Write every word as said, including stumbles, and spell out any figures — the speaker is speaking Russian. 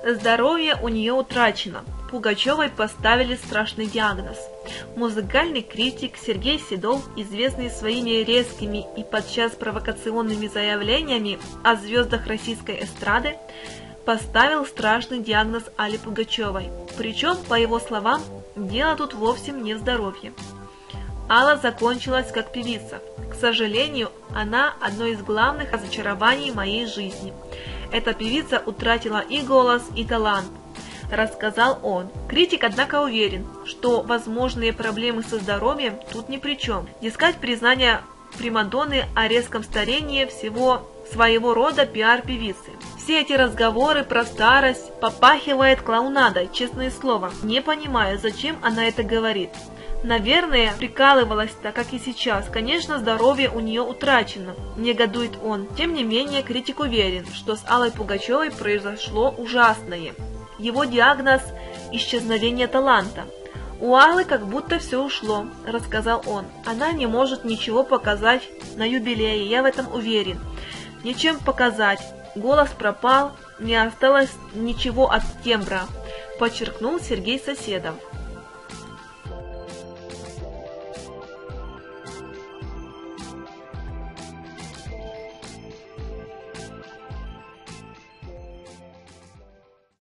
Здоровье у нее утрачено. Пугачевой поставили страшный диагноз. Музыкальный критик Сергей Седов, известный своими резкими и подчас провокационными заявлениями о звездах российской эстрады, поставил страшный диагноз Алле Пугачевой. Причем, по его словам, дело тут вовсе не в здоровье. Алла закончилась как певица. К сожалению, она одно из главных разочарований моей жизни. Эта певица утратила и голос, и талант, рассказал он. Критик, однако, уверен, что возможные проблемы со здоровьем тут ни при чем. Дескать, признание примадонны о резком старении всего своего рода пиар певицы. Все эти разговоры про старость попахивает клоунадой, честное слово. Не понимаю, зачем она это говорит. Наверное, прикалывалась так, как и сейчас. Конечно, здоровье у нее утрачено, негодует он. Тем не менее, критик уверен, что с Аллой Пугачевой произошло ужасное. Его диагноз – исчезновение таланта. У Аллы как будто все ушло, рассказал он. Она не может ничего показать на юбилее, я в этом уверен. Ничем показать. Голос пропал, не осталось ничего от тембра, подчеркнул Сергей Соседов.